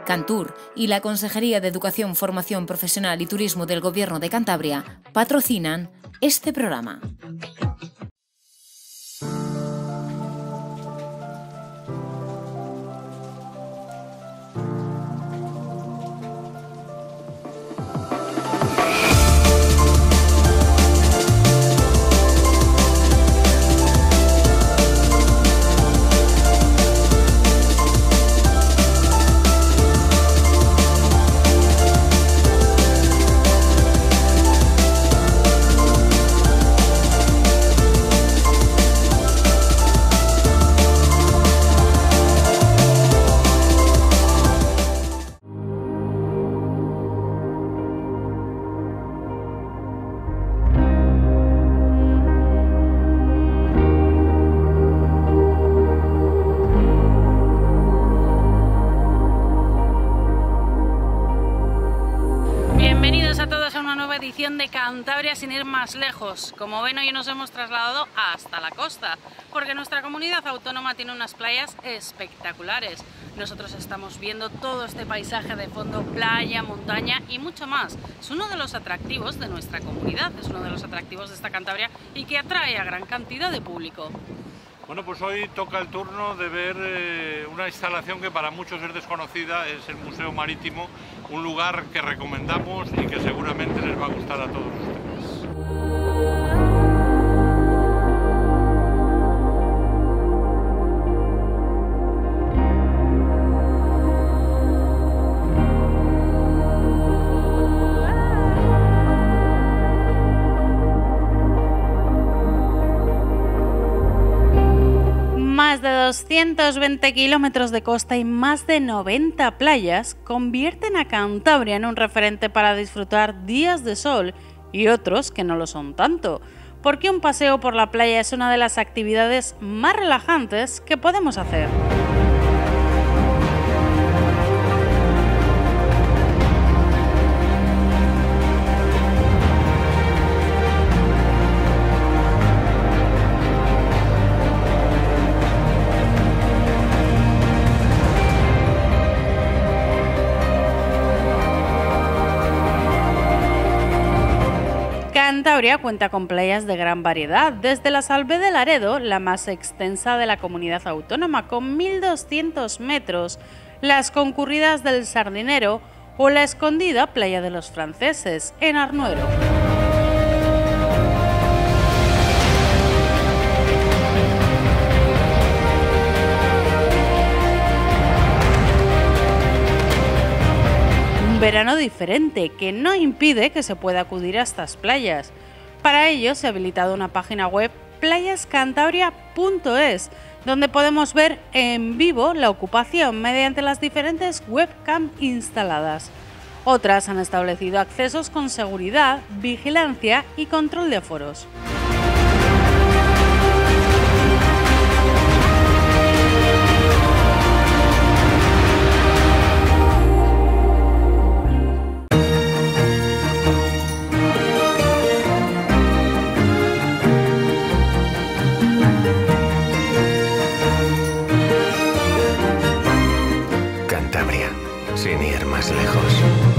Cantur y la Consejería de Educación, Formación Profesional y Turismo del Gobierno de Cantabria patrocinan este programa. De Cantabria sin ir más lejos. Como ven, hoy nos hemos trasladado hasta la costa, porque nuestra comunidad autónoma tiene unas playas espectaculares. Nosotros estamos viendo todo este paisaje de fondo, playa, montaña y mucho más. Es uno de los atractivos de nuestra comunidad, es uno de los atractivos de esta Cantabria y que atrae a gran cantidad de público. Bueno, pues hoy toca el turno de ver una instalación que para muchos es desconocida, es el Museo Marítimo, un lugar que recomendamos y que seguramente les va a gustar a todos ustedes. Más de 220 kilómetros de costa y más de 90 playas convierten a Cantabria en un referente para disfrutar días de sol y otros que no lo son tanto, porque un paseo por la playa es una de las actividades más relajantes que podemos hacer. Cantabria cuenta con playas de gran variedad, desde la Salvé de Laredo, la más extensa de la comunidad autónoma, con 1.200 metros, las concurridas del Sardinero o la escondida Playa de los Franceses, en Arnuero. Verano diferente que no impide que se pueda acudir a estas playas. Para ello se ha habilitado una página web playascantabria.es, donde podemos ver en vivo la ocupación mediante las diferentes webcam instaladas. Otras han establecido accesos con seguridad, vigilancia y control de aforos. Sin ir más lejos.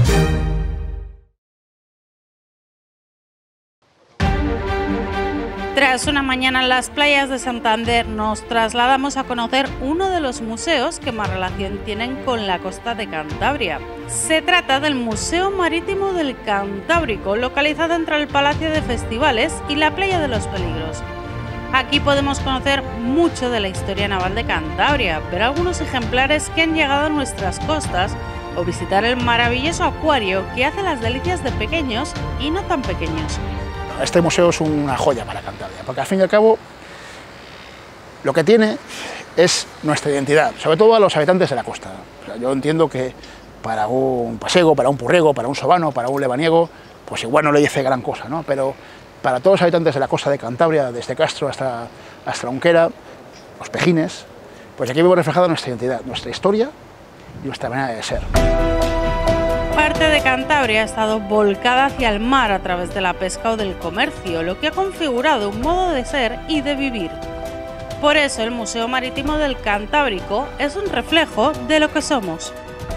Tras una mañana en las playas de Santander, nos trasladamos a conocer uno de los museos que más relación tienen con la costa de Cantabria. Se trata del Museo Marítimo del Cantábrico, localizado entre el Palacio de Festivales y la Playa de los Peligros. Aquí podemos conocer mucho de la historia naval de Cantabria, ver algunos ejemplares que han llegado a nuestras costas o visitar el maravilloso acuario que hace las delicias de pequeños y no tan pequeños. Este museo es una joya para Cantabria, porque al fin y al cabo lo que tiene es nuestra identidad, sobre todo a los habitantes de la costa. O sea, yo entiendo que para un pasego, para un purrego, para un sobano, para un lebaniego, pues igual no le dice gran cosa, ¿no? Pero para todos los habitantes de la costa de Cantabria, desde Castro hasta Unquera, los Pejines, pues aquí vemos reflejada nuestra identidad, nuestra historia y nuestra manera de ser. Parte de Cantabria ha estado volcada hacia el mar a través de la pesca o del comercio, lo que ha configurado un modo de ser y de vivir. Por eso el Museo Marítimo del Cantábrico es un reflejo de lo que somos.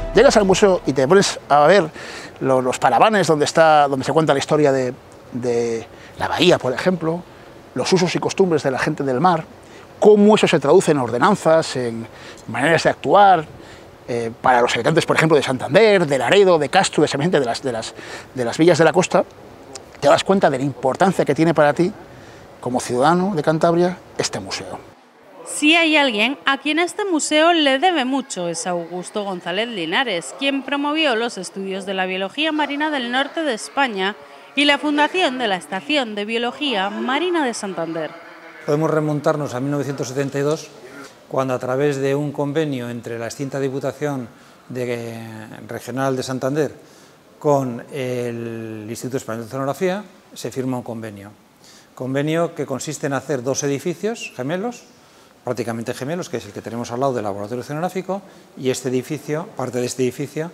Llegas al museo y te pones a ver los paravanes donde se cuenta la historia de la bahía, por ejemplo, los usos y costumbres de la gente del mar, cómo eso se traduce en ordenanzas, en maneras de actuar, para los habitantes, por ejemplo, de Santander, de Laredo, de Castro, de las villas de la costa, te das cuenta de la importancia que tiene para ti, como ciudadano de Cantabria, este museo. Si hay alguien a quien este museo le debe mucho es Augusto González Linares, quien promovió los estudios de la biología marina del norte de España y la fundación de la Estación de Biología Marina de Santander. Podemos remontarnos a 1972, cuando a través de un convenio entre la extinta Diputación Regional de Santander con el Instituto Español de Oceanografía se firma un convenio que consiste en hacer 2 edificios gemelos, prácticamente gemelos, que es el que tenemos al lado del laboratorio oceanográfico, y este edificio, parte de este edificio,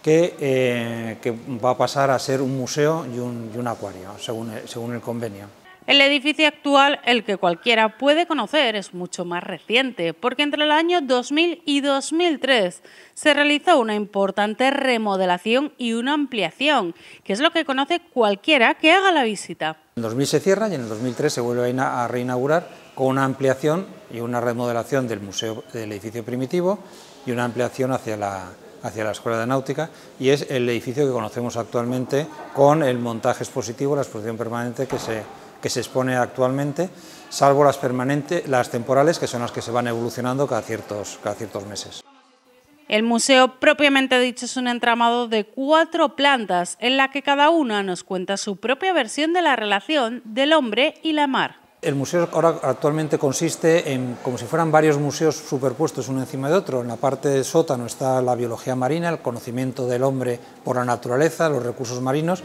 que va a pasar a ser un museo y un acuario, según el convenio. El edificio actual, el que cualquiera puede conocer, es mucho más reciente, porque entre el año 2000 y 2003 se realizó una importante remodelación y una ampliación, que es lo que conoce cualquiera que haga la visita. En 2000 se cierra y en el 2003 se vuelve a reinaugurar con una ampliación y una remodelación del museo, del edificio primitivo, y una ampliación hacia la Escuela de Náutica, y es el edificio que conocemos actualmente con el montaje expositivo, la exposición permanente que se expone actualmente, salvo las temporales, que son las que se van evolucionando cada ciertos meses. El museo propiamente dicho es un entramado de 4 plantas, en la que cada una nos cuenta su propia versión de la relación del hombre y la mar. El museo ahora actualmente consiste en como si fueran varios museos superpuestos uno encima de otro. En la parte del sótano está la biología marina, el conocimiento del hombre por la naturaleza, los recursos marinos.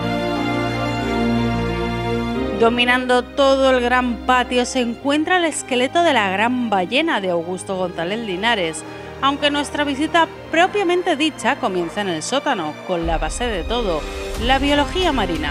Dominando todo el gran patio se encuentra el esqueleto de la gran ballena de Augusto González Linares, aunque nuestra visita propiamente dicha comienza en el sótano, con la base de todo, la biología marina.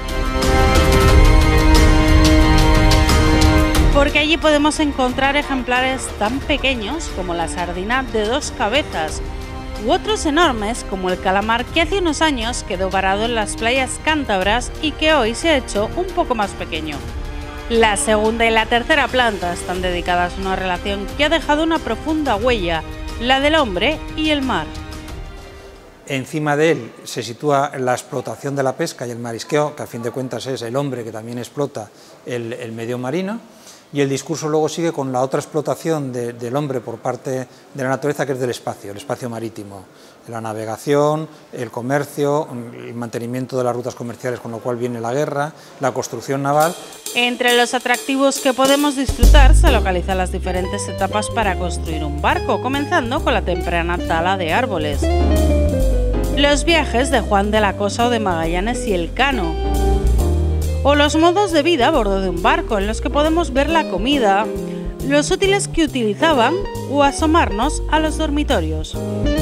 Porque allí podemos encontrar ejemplares tan pequeños como la sardina de 2 cabezas, u otros enormes como el calamar que hace unos años quedó varado en las playas cántabras y que hoy se ha hecho un poco más pequeño. La segunda y la tercera planta están dedicadas a una relación que ha dejado una profunda huella, la del hombre y el mar. Encima de él se sitúa la explotación de la pesca y el marisqueo, que a fin de cuentas es el hombre que también explota el medio marino. Y el discurso luego sigue con la otra explotación del hombre por parte de la naturaleza, que es del espacio, el espacio marítimo, la navegación, el comercio, el mantenimiento de las rutas comerciales, con lo cual viene la guerra, la construcción naval. Entre los atractivos que podemos disfrutar se localizan las diferentes etapas para construir un barco, comenzando con la temprana tala de árboles, los viajes de Juan de la Cosa o de Magallanes y Elcano, o los modos de vida a bordo de un barco, en los que podemos ver la comida, los útiles que utilizaban o asomarnos a los dormitorios.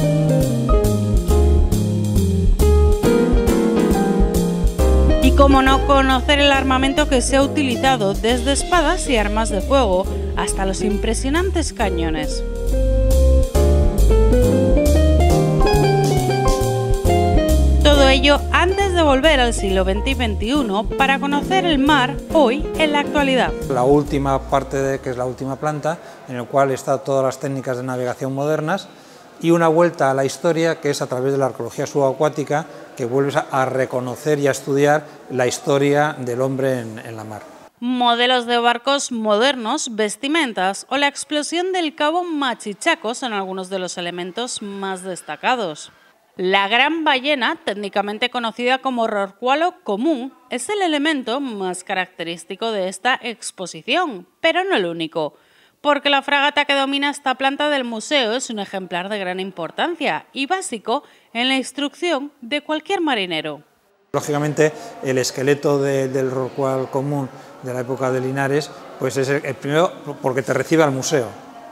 Y cómo no conocer el armamento que se ha utilizado, desde espadas y armas de fuego hasta los impresionantes cañones. Todo ello antes de volver al siglo XX y XXI para conocer el mar hoy en la actualidad. La última parte, que es la última planta, en la cual están todas las técnicas de navegación modernas, y una vuelta a la historia, que es a través de la arqueología subacuática, que vuelves a reconocer y a estudiar la historia del hombre en la mar. Modelos de barcos modernos, vestimentas o la explosión del cabo Machichaco son algunos de los elementos más destacados. La gran ballena, técnicamente conocida como rorcualo común, es el elemento más característico de esta exposición, pero no el único, porque la fragata que domina esta planta del museo es un ejemplar de gran importancia y básico en la instrucción de cualquier marinero. Lógicamente, el esqueleto del rorcual común de la época de Linares pues es el primero porque te recibe al museo.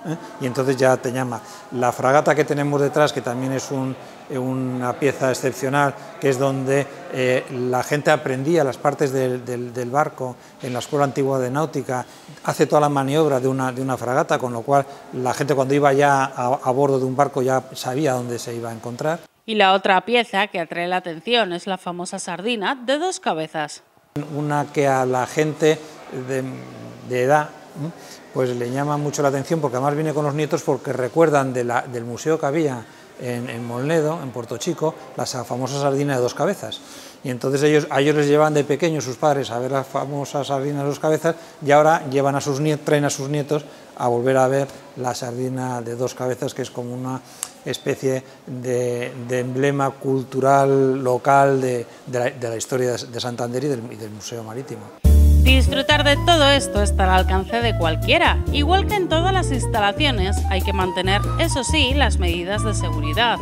y entonces ya te llama. La fragata que tenemos detrás, que también es una pieza excepcional, que es donde la gente aprendía las partes del barco en la Escuela Antigua de Náutica, hace toda la maniobra de una fragata, con lo cual la gente cuando iba ya a bordo de un barco ya sabía dónde se iba a encontrar. Y la otra pieza que atrae la atención es la famosa sardina de 2 cabezas. Una que a la gente de edad pues le llama mucho la atención, porque además viene con los nietos, porque recuerdan del museo que había en Molnedo, en Puerto Chico, la famosa sardina de 2 cabezas. Y entonces a ellos les llevan de pequeños sus padres a ver la famosa sardina de 2 cabezas, y ahora llevan traen a sus nietos a volver a ver la sardina de 2 cabezas, que es como una especie de emblema cultural local de la historia de Santander y del Museo Marítimo. Disfrutar de todo esto está al alcance de cualquiera. Igual que en todas las instalaciones, hay que mantener, eso sí, las medidas de seguridad.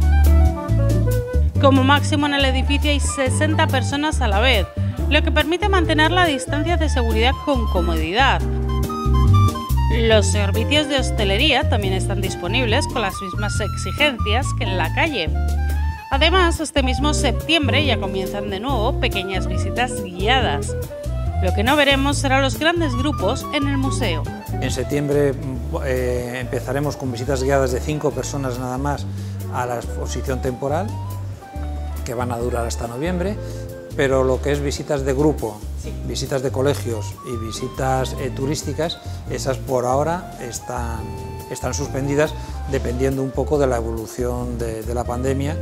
Como máximo en el edificio hay 60 personas a la vez, lo que permite mantener la distancia de seguridad con comodidad. Los servicios de hostelería también están disponibles con las mismas exigencias que en la calle. Además, este mismo septiembre ya comienzan de nuevo pequeñas visitas guiadas. Lo que no veremos serán los grandes grupos en el museo. En septiembre empezaremos con visitas guiadas de 5 personas nada más a la exposición temporal, que van a durar hasta noviembre, pero lo que es visitas de grupo, visitas de colegios y visitas turísticas, esas por ahora están suspendidas, dependiendo un poco de la evolución de la pandemia.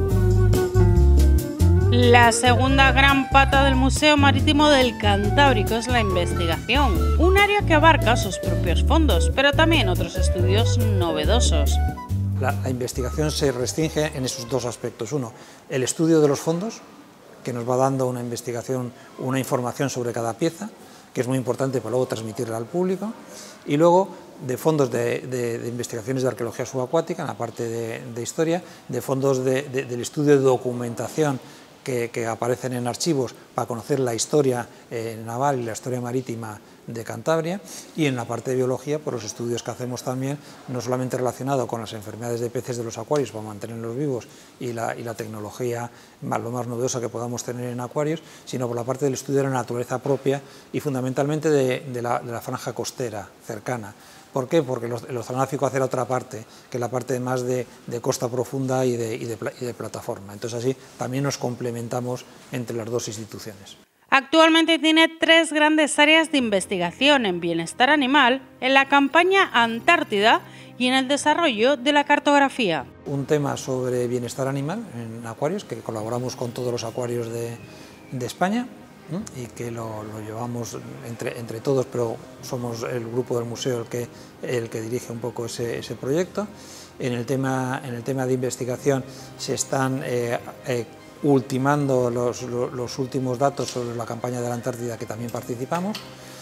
La segunda gran pata del Museo Marítimo del Cantábrico es la investigación, un área que abarca sus propios fondos, pero también otros estudios novedosos. La investigación se restringe en esos 2 aspectos. Uno, el estudio de los fondos, que nos va dando una investigación, una información sobre cada pieza, que es muy importante para luego transmitirla al público, y luego de fondos de investigaciones de arqueología subacuática, en la parte de historia, de fondos del estudio de documentación que aparecen en archivos para conocer la historia naval y la historia marítima de Cantabria, y en la parte de biología, por los estudios que hacemos también, no solamente relacionado con las enfermedades de peces de los acuarios para mantenerlos vivos y la tecnología lo más novedosa que podamos tener en acuarios, sino por la parte del estudio de la naturaleza propia y fundamentalmente de la franja costera cercana. ¿Por qué? Porque el oceanográfico hace la otra parte, que es la parte más de costa profunda y de plataforma. Entonces así también nos complementamos entre las 2 instituciones. Actualmente tiene 3 grandes áreas de investigación en bienestar animal, en la campaña Antártida y en el desarrollo de la cartografía. Un tema sobre bienestar animal en acuarios, que colaboramos con todos los acuarios de España, y que lo llevamos entre todos, pero somos el grupo del museo el que dirige un poco ese proyecto. En el tema de investigación se están ultimando los últimos datos sobre la campaña de la Antártida, que también participamos,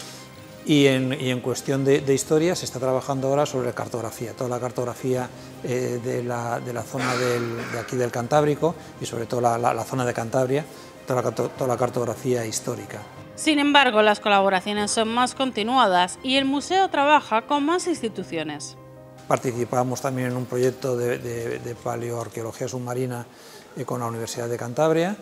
y en cuestión de historia se está trabajando ahora sobre cartografía, toda la cartografía de la zona de aquí del Cantábrico y sobre todo la zona de Cantabria, toda la cartografía histórica. Sin embargo, las colaboraciones son más continuadas y el museo trabaja con más instituciones. Participamos también en un proyecto de paleoarqueología submarina con la Universidad de Cantabria,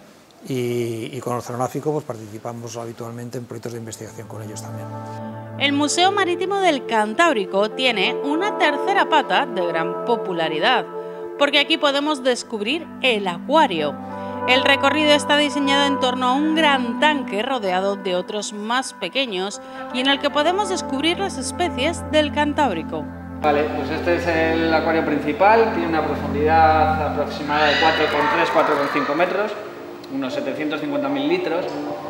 y con el Oceanográfico pues participamos habitualmente en proyectos de investigación con ellos también. El Museo Marítimo del Cantábrico tiene una tercera pata de gran popularidad, porque aquí podemos descubrir el acuario. El recorrido está diseñado en torno a un gran tanque rodeado de otros más pequeños y en el que podemos descubrir las especies del Cantábrico. Vale, pues este es el acuario principal, tiene una profundidad aproximada de 4,3-4,5 metros, unos 750.000 litros,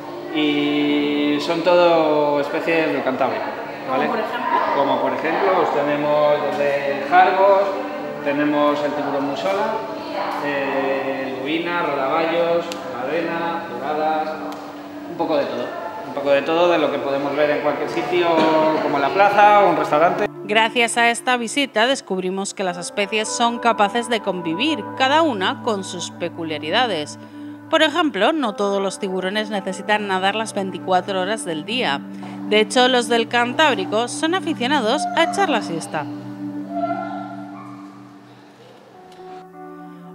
y son todo especies del Cantábrico, ¿vale? Como por ejemplo, pues tenemos desde jargos, tenemos el tiburón musola, lubina, rodaballos, cadena, doradas, un poco de todo de lo que podemos ver en cualquier sitio, como la plaza o un restaurante. Gracias a esta visita descubrimos que las especies son capaces de convivir, cada una con sus peculiaridades. Por ejemplo, no todos los tiburones necesitan nadar las 24 horas del día. De hecho, los del Cantábrico son aficionados a echar la siesta.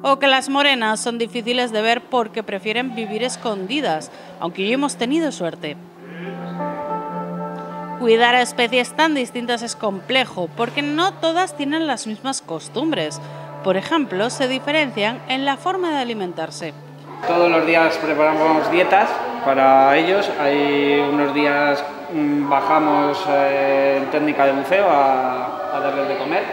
o que las morenas son difíciles de ver porque prefieren vivir escondidas, aunque hoy hemos tenido suerte. Cuidar a especies tan distintas es complejo porque no todas tienen las mismas costumbres. Por ejemplo, se diferencian en la forma de alimentarse. Todos los días preparamos dietas para ellos. Hay unos días bajamos en técnica de buceo a darles de comer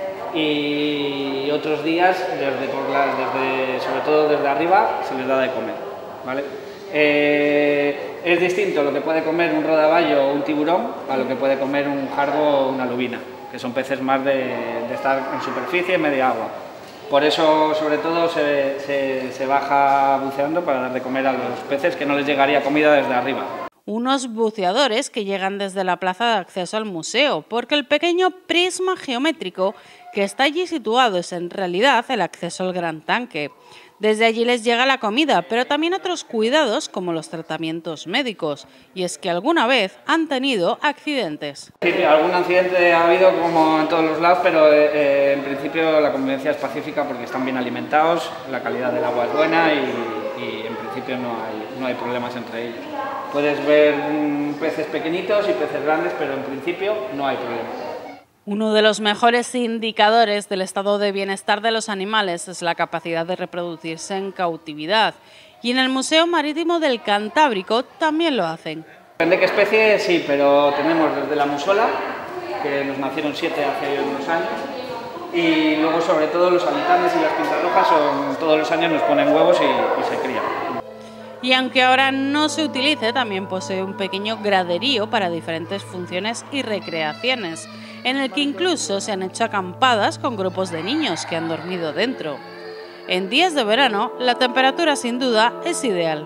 y otros días, sobre todo desde arriba, se les da de comer, ¿vale? Es distinto lo que puede comer un rodaballo o un tiburón a lo que puede comer un jargo o una lubina, que son peces más de estar en superficie, en media agua. Por eso, sobre todo, se baja buceando para dar de comer a los peces, que no les llegaría comida desde arriba. Unos buceadores que llegan desde la plaza de acceso al museo, porque el pequeño prisma geométrico que está allí situado es en realidad el acceso al gran tanque. Desde allí les llega la comida, pero también otros cuidados como los tratamientos médicos. Y es que alguna vez han tenido accidentes. Sí, algún accidente ha habido como en todos los lados, pero en principio la convivencia es pacífica porque están bien alimentados, la calidad del agua es buena y en principio no hay problemas entre ellos. Puedes ver peces pequeñitos y peces grandes, pero en principio no hay problemas. Uno de los mejores indicadores del estado de bienestar de los animales es la capacidad de reproducirse en cautividad. Y en el Museo Marítimo del Cantábrico también lo hacen. Depende de qué especie, sí, pero tenemos desde la musola, que nos nacieron 7 hace unos años, y luego sobre todo los alitanes y las pintarrojas todos los años nos ponen huevos y se crían. Y aunque ahora no se utilice, también posee un pequeño graderío para diferentes funciones y recreaciones, en el que incluso se han hecho acampadas con grupos de niños que han dormido dentro. En días de verano, la temperatura sin duda es ideal.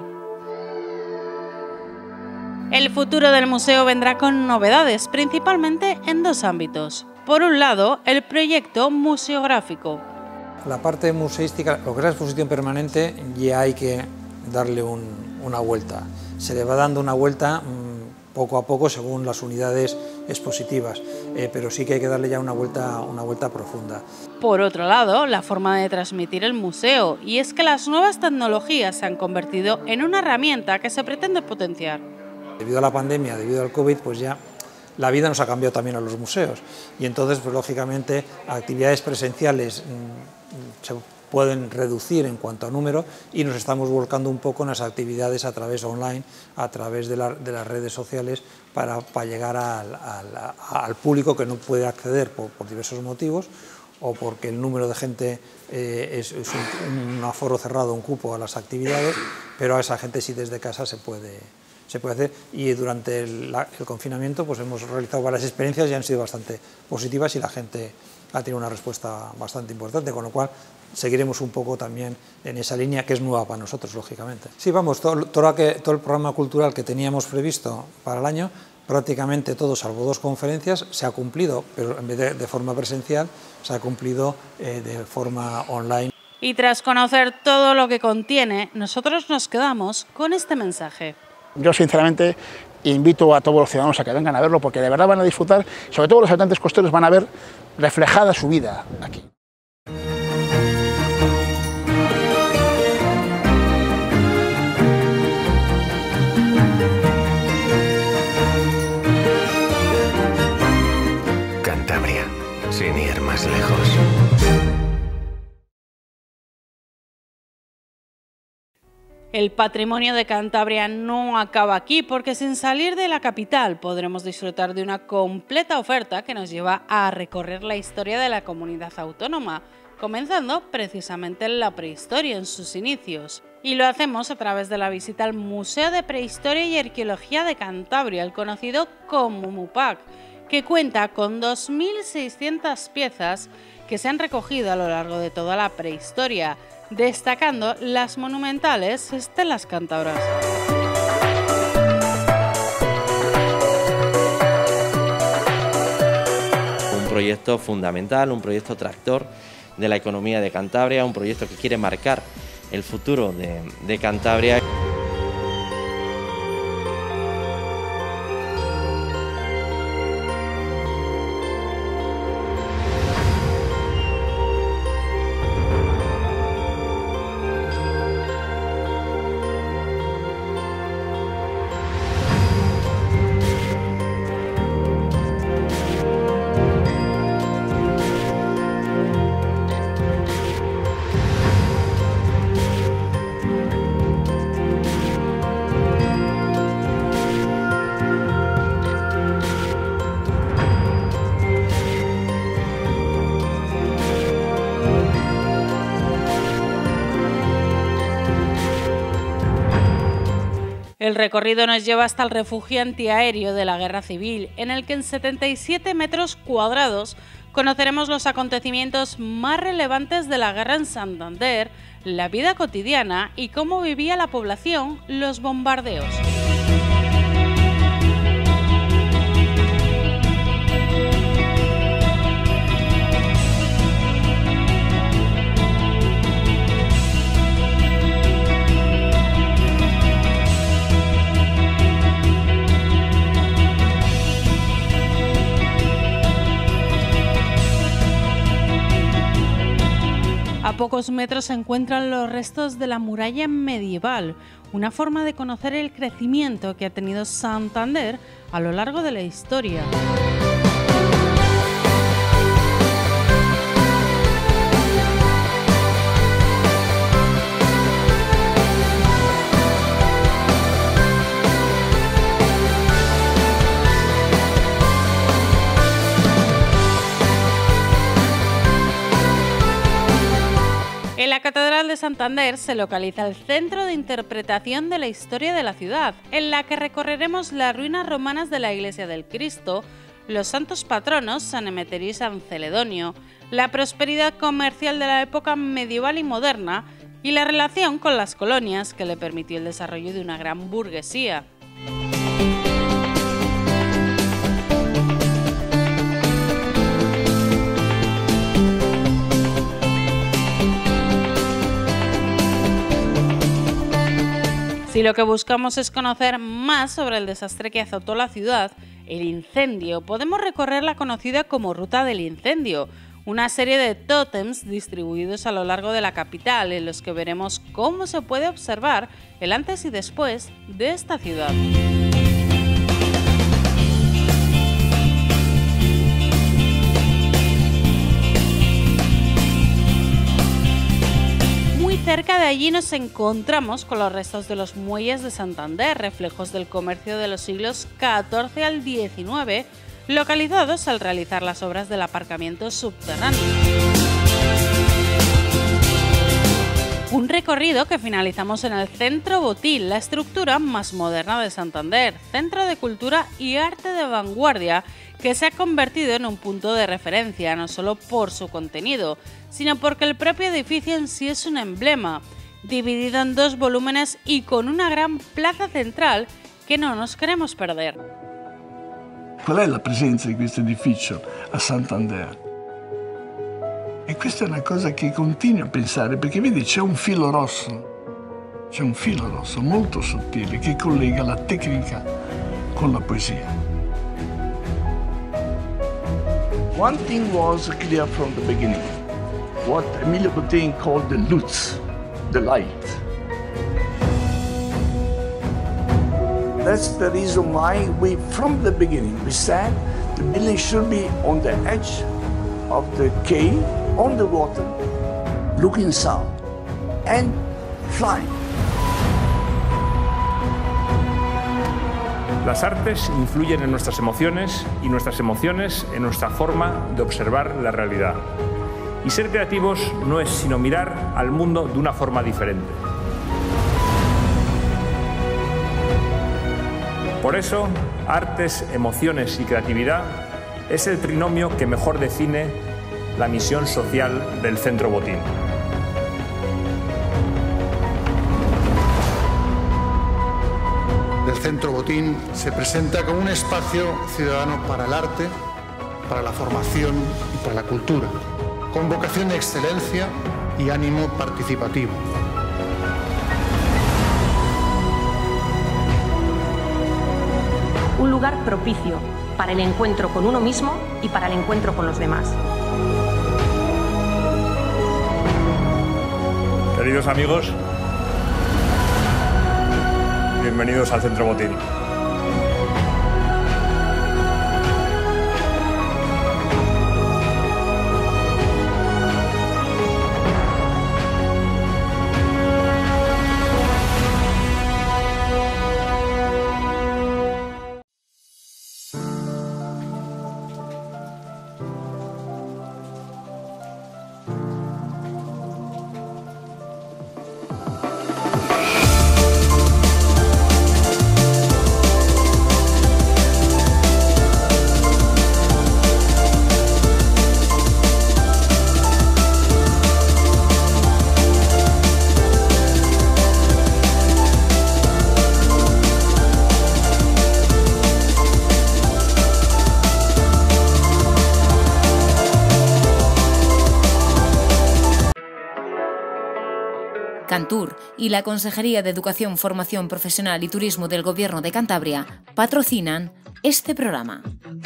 El futuro del museo vendrá con novedades, principalmente en 2 ámbitos. Por un lado, el proyecto museográfico. La parte museística, lo que es la exposición permanente, ya hay que darle una vuelta. Se le va dando una vuelta poco a poco según las unidades expositivas, pero sí que hay que darle ya una vuelta profunda. Por otro lado, la forma de transmitir el museo, y es que las nuevas tecnologías se han convertido en una herramienta que se pretende potenciar. Debido a la pandemia, debido al COVID, pues ya la vida nos ha cambiado también a los museos y entonces, pues lógicamente, actividades presenciales se pueden reducir en cuanto a número y nos estamos volcando un poco en las actividades a través online, a través de las redes sociales para llegar al público que no puede acceder por diversos motivos o porque el número de gente es un aforo cerrado, un cupo a las actividades, pero a esa gente sí desde casa se puede hacer y durante el confinamiento pues hemos realizado varias experiencias y han sido bastante positivas y la gente ha tenido una respuesta bastante importante, con lo cual seguiremos un poco también en esa línea que es nueva para nosotros, lógicamente. Sí, vamos, todo el programa cultural que teníamos previsto para el año, prácticamente todo, salvo 2 conferencias, se ha cumplido, pero en vez de forma presencial, se ha cumplido de forma online. Y tras conocer todo lo que contiene, nosotros nos quedamos con este mensaje. Yo, sinceramente, invito a todos los ciudadanos a que vengan a verlo porque de verdad van a disfrutar, sobre todo los habitantes costeros van a ver reflejada su vida aquí. Cantabria, sin ir más lejos. El patrimonio de Cantabria no acaba aquí porque sin salir de la capital podremos disfrutar de una completa oferta que nos lleva a recorrer la historia de la comunidad autónoma, comenzando precisamente en la prehistoria, en sus inicios. Y lo hacemos a través de la visita al Museo de Prehistoria y Arqueología de Cantabria, el conocido como MUPAC, que cuenta con 2.600 piezas que se han recogido a lo largo de toda la prehistoria, destacando las monumentales estelas cántabras. Un proyecto fundamental, un proyecto tractor de la economía de Cantabria, un proyecto que quiere marcar el futuro de Cantabria. El recorrido nos lleva hasta el refugio antiaéreo de la Guerra Civil, en el que en 77 metros cuadrados conoceremos los acontecimientos más relevantes de la guerra en Santander, la vida cotidiana y cómo vivía la población los bombardeos. A pocos metros se encuentran los restos de la muralla medieval, una forma de conocer el crecimiento que ha tenido Santander a lo largo de la historia. En la Catedral de Santander se localiza el Centro de Interpretación de la Historia de la ciudad, en la que recorreremos las ruinas romanas de la Iglesia del Cristo, los santos patronos San Emeterio y San Celedonio, la prosperidad comercial de la época medieval y moderna y la relación con las colonias que le permitió el desarrollo de una gran burguesía. Si lo que buscamos es conocer más sobre el desastre que azotó la ciudad, el incendio, podemos recorrer la conocida como Ruta del Incendio, una serie de tótems distribuidos a lo largo de la capital, en los que veremos cómo se puede observar el antes y después de esta ciudad. Cerca de allí nos encontramos con los restos de los muelles de Santander, reflejos del comercio de los siglos XIV al XIX, localizados al realizar las obras del aparcamiento subterráneo. Un recorrido que finalizamos en el Centro Botín, la estructura más moderna de Santander, centro de cultura y arte de vanguardia que se ha convertido en un punto de referencia no solo por su contenido, sino porque el propio edificio en sí es un emblema, dividido en 2 volúmenes y con una gran plaza central que no nos queremos perder. Qual è la presenza di questo edificio a Santander? E questa è una cosa che continuo a pensare, perché vedi c'è un filo rosso molto sottile che collega la tecnica con la poesia. One thing was clear from the beginning, what Emilio Botin called the luz, the light. That's the reason why from the beginning, we said the building should be on the edge of the quay, on the water, looking south, and flying. Las artes influyen en nuestras emociones y nuestras emociones en nuestra forma de observar la realidad. Y ser creativos no es sino mirar al mundo de una forma diferente. Por eso, artes, emociones y creatividad es el trinomio que mejor define la misión social del Centro Botín. El Centro Botín se presenta como un espacio ciudadano para el arte, para la formación y para la cultura, con vocación de excelencia y ánimo participativo. Un lugar propicio para el encuentro con uno mismo y para el encuentro con los demás. Queridos amigos, bienvenidos al Centro Botín. Cantur y la Consejería de Educación, Formación Profesional y Turismo del Gobierno de Cantabria patrocinan este programa.